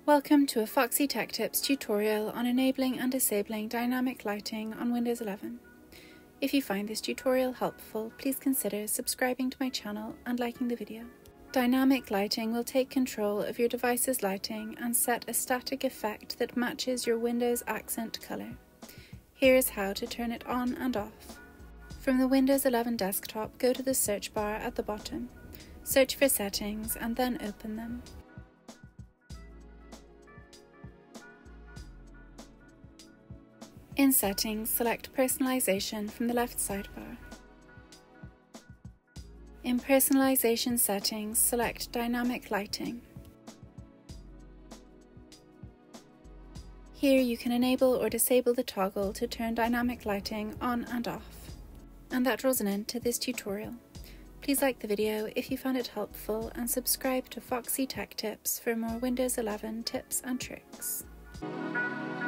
Welcome to a Foxy Tech Tips tutorial on enabling and disabling dynamic lighting on Windows 11. If you find this tutorial helpful, please consider subscribing to my channel and liking the video. Dynamic lighting will take control of your device's lighting and set a static effect that matches your Windows accent color. Here is how to turn it on and off. From the Windows 11 desktop, go to the search bar at the bottom. Search for Settings and then open them. In Settings, select Personalization from the left sidebar. In Personalization Settings, select Dynamic Lighting. Here you can enable or disable the toggle to turn dynamic lighting on and off. And that draws an end to this tutorial. Please like the video if you found it helpful and subscribe to Foxy Tech Tips for more Windows 11 tips and tricks.